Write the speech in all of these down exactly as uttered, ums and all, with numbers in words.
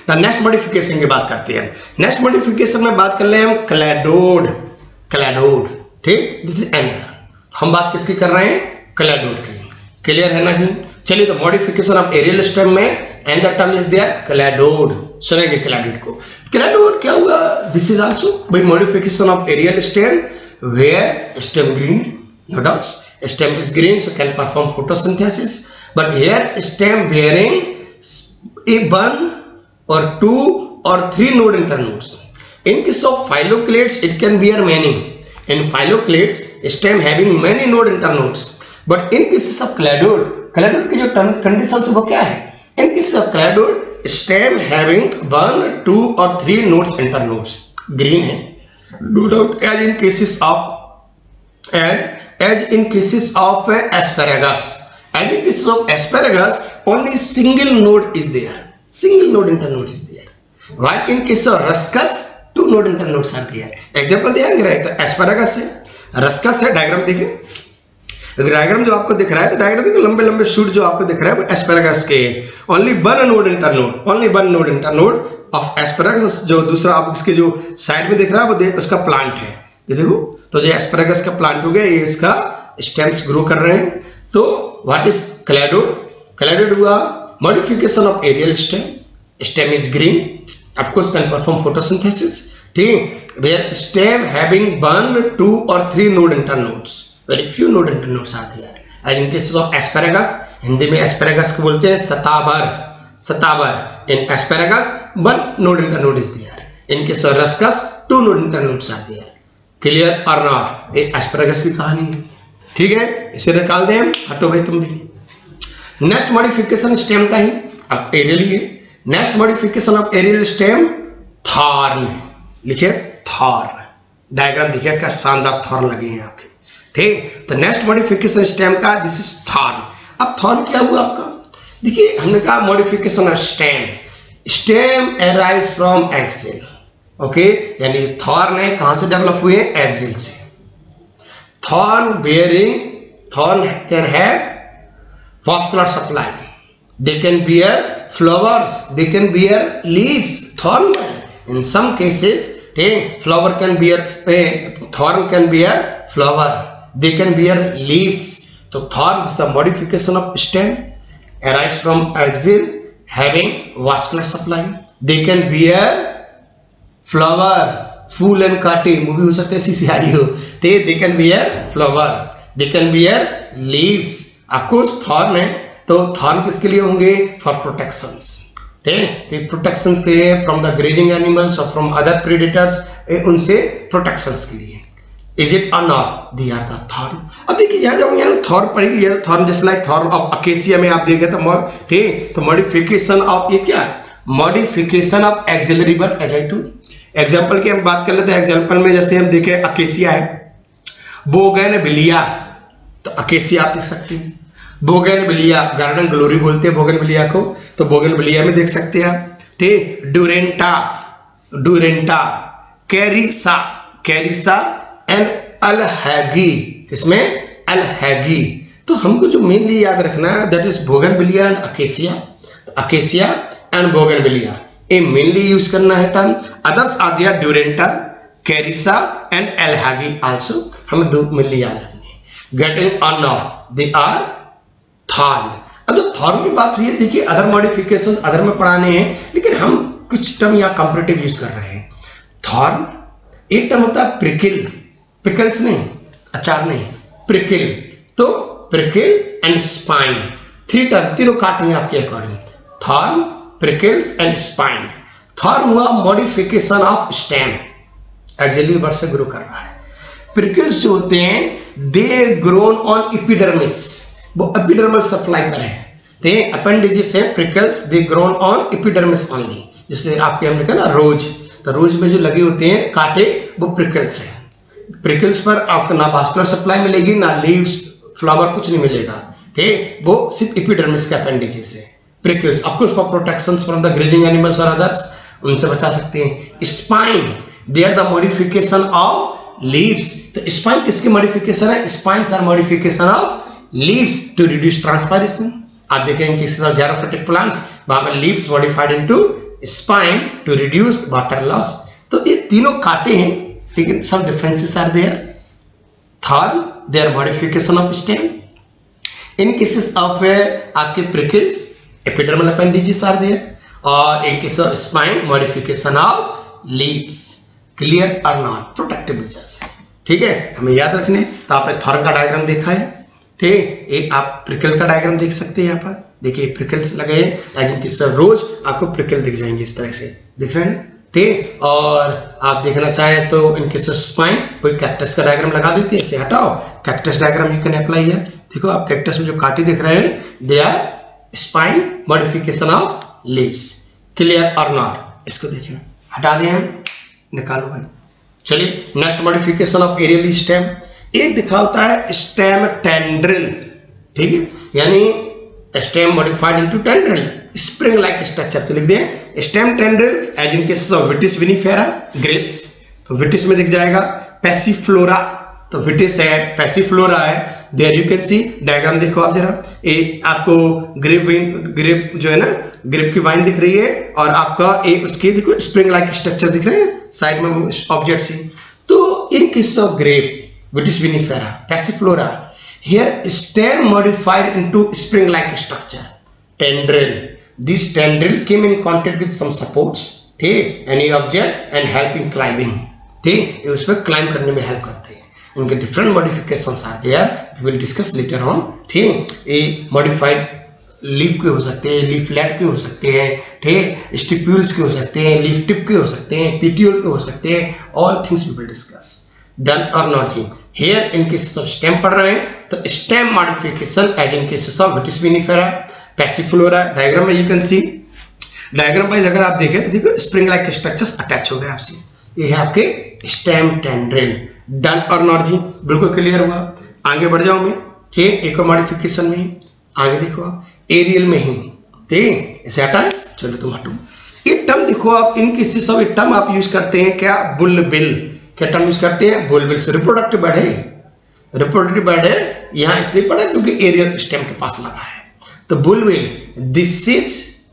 The next modification की बात करते हैं। नेक्स्ट मॉडिफिकेशन में बात कर ले हम क्लैडोड, क्लैडोड, ठीक, दिस इज एंड हम बात किसकी कर रहे हैं, क्लैडोड की। क्लियर है ना जी। चलिए तो मॉडिफिकेशन ऑफ एरियल स्टेम में and the term is there cladode, सुनेंगे क्लैडोड को। क्लैडोड क्या हुआ, this is also by modification of aerial stem where stem green, no doubts stem is green so can perform photosynthesis, but here stem bearing a one or two or three node internodes. In case of phylloclades it can bear many. In phylloclades stem having many node internodes, but in cases of cladode, cladode की जो conditions वो क्या है, in cases of cladode stem having one, two or three nodes internodes, green है, no doubt as in cases of as as in cases of uh, asparagus, as in cases of asparagus only single node is there, single node internode is there, while in case of ruscus two node internodes are there. Example दिया गया है, तो asparagus है, ruscus है, diagram देखिए, diagram जो आपको दिख रहा है, तो डायग्राम देखिए लंबे लंबे शूट जो आपको दिख रहा है वो एस्पैरागस के, only one node internode, only one node internode of asparagus. जो दूसरा आप इसके जो साइड में दिख रहा है वो उसका प्लांट है, ये देखो, तो जो एस्पैरागस का प्लांट हो गया, ये इसका स्टेम्स ग्रो कर रहे हैं। तो व्हाट इज क्लैडोड, क्लैडोड हुआ modification of aerial stem, stem is green, of course can perform photosynthesis, ठीक, where stem having one, two और three node internodes, very few node internodes are there, as in cases of asparagus, Hindi में asparagus को बोलते हैं सताबर, सताबर, in asparagus one node internode is there, in case of ruscus two node internodes are there. Clear और not, ये asparagus की कहानी है, ठीक है, इसे निकाल दें हम, हटो भाई तुम भी। नेक्स्ट मॉडिफिकेशन स्टेम का ही, अब एरियल ही है, next modification of aerial stem thorn, लिखिए थॉर्न, डायग्राम देखिए क्या शानदार थॉर्न लगे हैं आपके, ठीक। तो नेक्स्ट मॉडिफिकेशन स्टेम का दिस इज थॉर्न। अब थॉर्न क्या हुआ आपका, देखिए हमने कहा modification of stem, stem arise from axil, okay okay, यानी थॉर्न है कहां से डेवलप हुए, एक्सिल से। Thorn bearing, thorn can have vascular supply, they can bear flowers, they can bear leaves, thorn in some cases flower can bear, thorn can bear flower, they can bear leaves. तो thorn is the modification of stem arise from axil having vascular supply, they can bear flower, फूल and कांटे, मूवी हो सकते हैं सी सी आई हो, ते they can bear flower, they can bear leaves. Of course thorn है, तो थॉर्न किसके लिए होंगे, फॉर प्रोटेक्शंस, ठीक, तो प्रोटेक्शंस के लिए फ्रॉम द ग्रेजिंग एनिमल्स और फ्रॉम अदर प्रेडेटर्स, उनसे प्रोटेक्शंस के लिए। इज इट और not, they are the thorn. अब देखिए यहाँ जब यहाँ थॉर्न पढ़ेगी, ये thorn just like thorn of acacia में आप देखें तो मोड, ठीक, तो मॉडिफिकेशन ऑफ ये क्या है, modification of axillary bud as I टू। एग्जाम्पल की हम बात कर लेते हैं, एग्जाम्पल में जैसे हम देखें अकेसिया है, बोगनविलिया, तो अकेसिया आप देख सकते हैं, बोगनविलिया, गार्डन ग्लोरी बोलते हैं बोगनविलिया को, तो बोगनविलिया में देख सकते हैं आप, ठीक। Duranta, duranta, carissa, carissa and alhagi, किसमें, अलहैगी। तो हमको जो मेनली याद रखना है that is bougainvillea and acacia, तो अकेसिया एंड बोगनविलिया ये मेनली यूज करना है term. Others are there duranta, carissa and alhagi also, हमें दो मेनली याद रखनी है। गेटिंग और नॉट, दे आर थॉर्न। अब तो थॉर्न की बात हुई है, देखिए अदर मॉडिफिकेशन अदर में पढ़ाने हैं, लेकिन हम कुछ टर्म यहाँ कंपैरेटिव यूज कर रहे हैं। थॉर्न एक टर्म होता है प्रिकिल, पिकल्स नहीं, अचार नहीं, प्रिकिल, तो prickle and spine, three term, तीनों काटेंगे आपके अकॉर्डिंग, thorn, prickles and spine। Thorn हुआ modification of stem, axillary bud से ग्रो कर रहा है। प्रिकल्स जो होते हैं दे ग्रोन ऑन एपिडर्मिस, वो एपिडर्मल सप्लाई पर है, ते अपेंडिजेस है prickles, they grown on epidermis only. जैसे आपके हमने कहा ना रोज, तो रोज में जो लगे होते हैं कांटे वो प्रिकल्स है। प्रिकल्स पर आपको ना वास्कुलर सप्लाई मिलेगी, ना लीव्स, फ्लावर, कुछ नहीं मिलेगा, ठीक, वो सिर्फ एपिडर्मिस के अपेंडिजेस है। Prickles of course for protections from the grazing animals और अदर्स, उनसे बचा सकते हैं। Spine, they are the modification of leaves, तो स्पाइन किसकी मॉडिफिकेशन है, spines are modification of leaves to reduce transpiration. आप देखेंगे कि जायरोफिटिक प्लांट्स, वहां पर leaves modified into spine to reduce water loss. तो ये तीनों कांटे हैं, लेकिन some differences are there. Third, there modification of stem in cases of आपके prickles epidermal appendages are there, और in case of spine modification of leaves. Clear और not protective measures है, ठीक है, हमें याद रखने। तो आपने थॉर्न का डायग्राम देखा है, ठीक है, एक आप प्रिकल का डायग्राम देख सकते हैं। यहाँ पर देखिए प्रिकल्स लगे हैं, एज इनके सर रोज आपको प्रिकल दिख जाएंगे इस तरह से, दिख रहे हैं, ठीक। और आप देखना चाहें तो इनके सर स्पाइन कोई कैक्टस का डायग्राम लगा देते हैं, इसे हटाओ, cactus diagram you can apply है। देखो आप कैक्टस में जो कांटे दिख रहे हैं, they are spine modification of leaves. Clear और नॉट, इसको देखिए हटा दें हम, निकालो भाई। चलिए next modification of aerial stem, एक दिखा होता है स्टेम टेंड्रिल, ठीक है, यानी stem modified into tendril spring like structure. तो लिख दें stem tendril as in case of vitis vinifera grapes, तो विटिस में दिख जाएगा। पैसिफ्लोरा, तो विटिस है, पैसिफ्लोरा है, there you can see diagram देखो आप जरा, ये आपको ग्रेप वाइन, ग्रेप जो है ना, ग्रेप की वाइन दिख रही है, और आपका एक उसके देखो स्प्रिंग लाइक स्ट्रक्चर दिख रहे हैं साइड में वो ऑब्जेक्ट से। तो in case of grape vitis vinifera passiflora, here stem modified into spring like structure tendril. This tendril came in contact with some supports, ठीक, any object and help in climbing, ठीक, ये उस पर climb करने में help करते हैं। उनके डिफरेंट मॉडिफिकेशंस आते हैं, we will discuss later on, ठीक। ये मॉडिफाइड लीफ के हो सकते हैं, लीफलेट के हो सकते हैं, ठीक, स्टिप्यूल्स के हो सकते हैं, लीफ टिप के हो सकते हैं, पीटियोल के हो सकते हैं, all things we will discuss. Done और नॉट जी, here in cases of stem पढ़ रहे हैं तो stem modification as in cases of vitis vinifera passiflora. Diagram में you can see, diagram wise अगर आप देखें तो देखो स्प्रिंग लाइक स्ट्रक्चर्स अटैच हो गए आपसे, ये है आपके स्टेम टेंड्रिल। डन और नॉट जी, बिल्कुल क्लियर हुआ। आगे बढ़ जाऊं मैं, ठीक, एक और मॉडिफिकेशन में आगे देखो आप एरियल में ही, ठीक, इसे हटाए, चलो तुम हटो। ये टर्म देखो आप, इन केसेस ऑफ टर्म आप यूज करते हैं क्या, बुलबिल, क्या टर्म यूज करते हैं, बुलबिल से रिप्रोडक्टिव बर्ड है, रिप्रोडक्टिव बर्ड है, यहां इसलिए पड़ा क्योंकि एरियल स्टेम के पास लगा है। तो bulbil, this is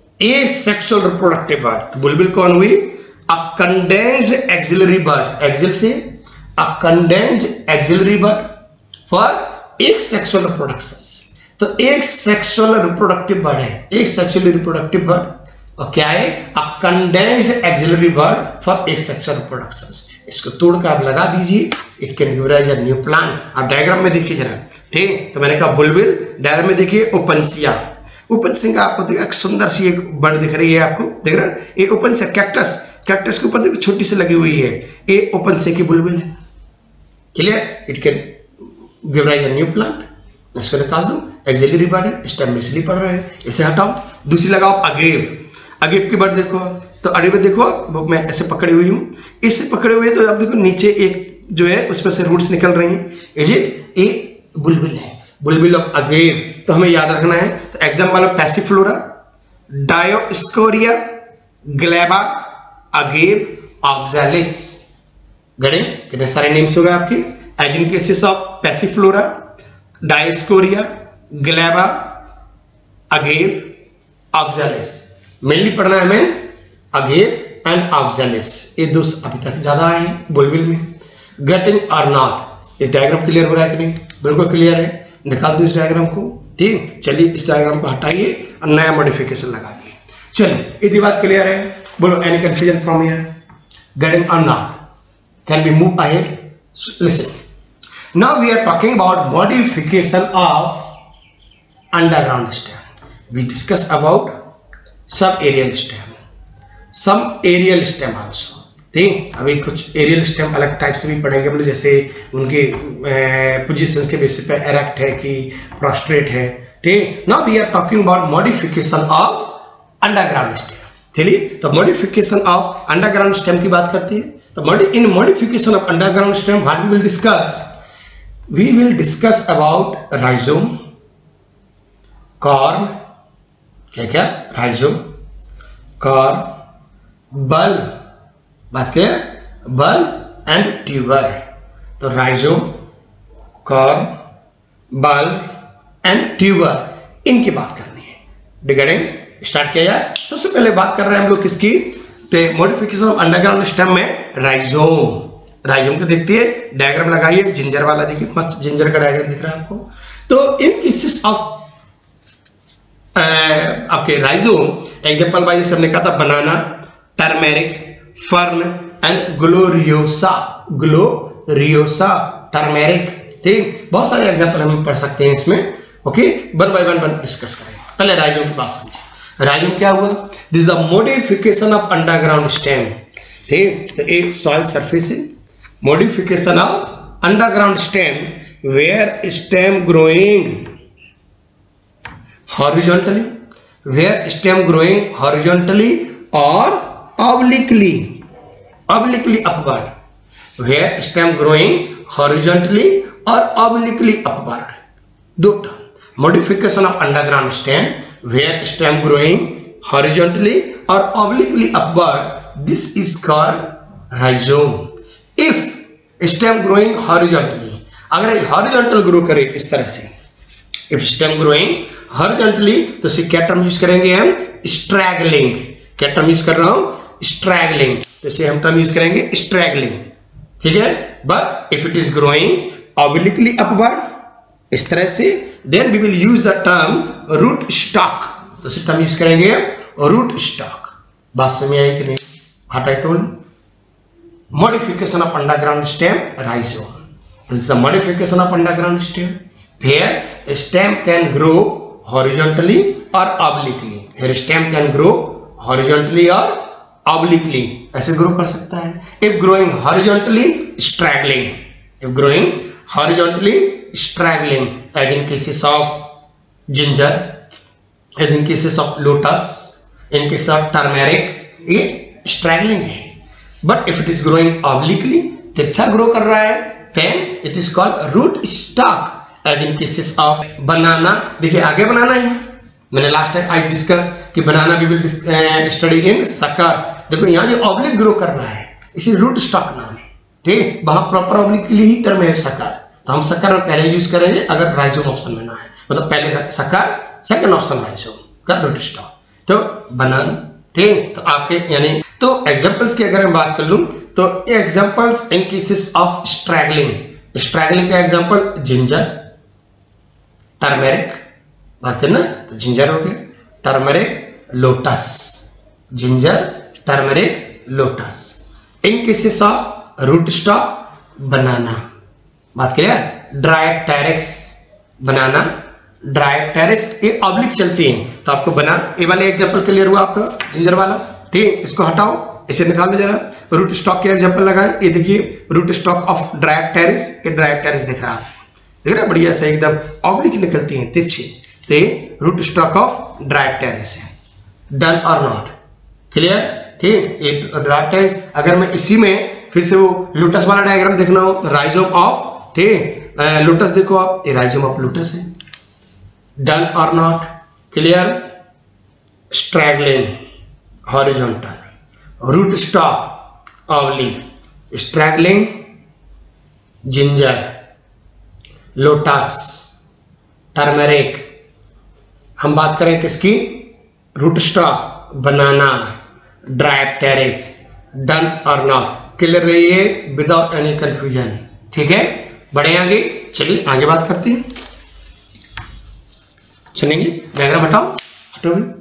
asexual reproductive bud. तो बुलबिल कौन हुई, a condensed axillary bud, axil से a condensed axillary bud for asexual reproduction. तो एक सेक्सुअल रिप्रोडक्टिव बर्ड है, एक सेक्सुअली रिप्रोडक्टिव बर्ड, और क्या है, a condensed axillary bud for asexual reproduction. इसको तोड़ कर आप लगा दीजिए, it can give rise a new plant. आप डायग्राम में देखिए जरा, ठीक, तो मैंने कहा बुलबिल, डायग्राम में देखिए ओपनसिया, ओपनसिया आपको देखिए एक सुंदर सी एक बर्ड दिख रही है, आपको देख रहे हैं, ये ओपनसिया कैक्टस, कैक्टस के ऊपर देखो छोटी सी लगी हुई है, ये ओपनसिया की बुलबिल है। Clear, it can give rise a new plant. इसको निकाल दो, एक्सिलरी बर्ड, स्टेम में इसलिए पढ़ रहे हैं, इसे हटाओ, दूसरी लगाओ अगेव, अगेव की बर्ड देखो, तो अरे में देखो वो मैं ऐसे पकड़ी हुई हूँ, इससे पकड़े हुए तो आप देखो नीचे एक जो है उसमें से रूट्स निकल रही हैं, इज इट, ए बुलबिल है, बुलबिल ऑफ अगेव। तो हमें याद रखना है, तो example of passiflora, dioscorea, globba, agave, oxalis. गड़े कितने सारे नेम्स हो गए आपके, as in cases of passiflora, dioscorea, globba, agave, oxalis. Mainly पढ़ना है हमें अगेव एंड ऑक्सैलिस, ये दो अभी तक ज्यादा आए हैं बुलबिल में। गेटिंग और नॉट, इस डायग्राम क्लियर हो रहा है कि नहीं, बिल्कुल क्लियर है, निकाल दो इस डायग्राम को, ठीक। चलिए इस डायग्राम को हटाइए और नया मॉडिफिकेशन लगाइए। चलिए इतनी बात क्लियर है, बोलो any confusion from here, getting और not, can be move ahead. Listen, now we are talking about modification of underground stem. We discuss about subaerial stem, some aerial stem also, ठीक। अभी कुछ aerial stem अलग type से भी पढ़ेंगे, मतलब जैसे उनके पोजीशन के बेसिस पे एरेक्ट है कि प्रोस्ट्रेट है, ठीक। Now we are talking about modification of underground stem. चलिए तो मॉडिफिकेशन ऑफ अंडरग्राउंड स्टेम की बात करती है। तो in modification of underground stem what we will discuss, we will discuss about rhizome, corm, क्या क्या, राइजोम, कॉर्म, बल, बात क्या, बल एंड ट्यूबर। तो rhizome, corm, bulb and tuber, इनकी बात करनी है। रिगार्डिंग स्टार्ट किया जाए। सबसे पहले बात कर रहे हैं हम लोग किसकी, मॉडिफिकेशन ऑफ अंडरग्राउंड स्टेम में राइजोम। राइजोम को देखती है, डायग्राम लगाइए, जिंजर वाला देखिए, मस्त जिंजर का डायग्राम दिख रहा है आपको। तो इन केसेस ऑफ आपके राइजोम एग्जांपल वाइज जैसे हमने कहा था banana, turmeric, fern and gloriosa. Gloriosa, turmeric, ठीक, बहुत सारे एग्जांपल हम पढ़ सकते हैं इसमें। Okay, one by one one discuss करेंगे। पहले राइजोम की बात समझिए। राइजोम क्या हुआ, this is the modification of underground stem. ठीक, तो एक सॉइल सरफेस है, modification of underground stem where stem growing horizontally, where stem growing horizontally or obliquely, obliquely upward, where stem growing horizontally or obliquely upward. दो term, modification of underground stem where stem growing horizontally or obliquely upward, this is called rhizome. If stem growing horizontally, अगर horizontal grow करे इस तरह से, if stem growing horizontally, तो इसे क्या term use करेंगे हम, स्ट्रैगलिंग। क्या टर्म यूज कर रहा हूं, स्ट्रैगलिंग, तो इसे हम टर्म यूज करेंगे स्ट्रैगलिंग, ठीक है। But if it is growing obliquely upward इस तरह से, then we will use the term root stock, तो इसे टर्म यूज करेंगे रूट स्टॉक। बात समझ आई कि नहीं, what I told, modification of underground stem rhizome, this is the modification of underground stem where stem can grow horizontally or obliquely, where stem can grow horizontally or obliquely, ऐसे grow कर सकता है। if growing horizontally, straggling, if growing horizontally, straggling, as in cases of ginger, as in cases of lotus, in case of turmeric, ये straggling है। but if it is growing obliquely, तिरछा grow कर रहा है, then it is called root stock, as in cases of बनाना। देखिए आगे बनाना है, मैंने लास्ट टाइम आई डिस्कस कि banana we will study in sucker. देखो यहाँ जो ऑब्लिक ग्रो कर रहा है इसे रूट स्टॉक नाम है, ठीक, वहां प्रॉपर ऑब्लिक के लिए ही टर्म है सकर, तो हम सकर में पहले यूज करेंगे अगर राइजोम ऑप्शन में ना है, मतलब पहले सकर, सेकंड ऑप्शन राइजोम का रूट स्टॉक, तो बनाना, ठीक। तो आपके यानी तो एग्जांपल्स की अगर मैं बात कर लूं तो examples in cases of straggling, straggling का एग्जांपल जिंजर, टर्मेरिक, बात करना तो जिंजर हो गया, turmeric, lotus, ginger, turmeric, lotus. In cases of root stock, banana, बात करें ड्राइप्टेरिक्स, बनाना, ड्राइप्टेरिक्स, ये ऑब्लिक चलती हैं, तो आपको बना, ये वाले एग्जांपल क्लियर हुआ आपका जिंजर वाला, ठीक। इसको हटाओ, इसे निकाल लो जरा, रूट स्टॉक के एग्जांपल लगाएं। ये देखिए रूट स्टॉक ऑफ ड्राइप्टेरिक्स, ये ड्राइप्टेरिक्स दिख रहा है, देख रहे हैं, बढ़िया से एकदम ऑब्लिक निकलती हैं तिरछी, तो ये रूट स्टॉक ऑफ ड्राइप्टेरिक्स है। डन और नॉट, क्लियर, ठीक। ये ड्राइप्टेरिक्स अगर मैं इसी में फिर से वो लोटस वाला डायग्राम देखना हो तो राइजोम ऑफ, ठीक, लोटस देखो आप, ये राइजोम ऑफ लोटस है। डन और not, clear, straggling horizontal, root stock oblique, straggling ginger, lotus, turmeric. हम बात करें किसकी, root stock, banana, dryopteris. Done और नॉट, क्लियर रहिए विदाउट एनी कंफ्यूजन, ठीक है। बढ़े आगे, चलिए आगे बात करते हैं, चलेंगे, डायग्राम हटाओ, हटो भी।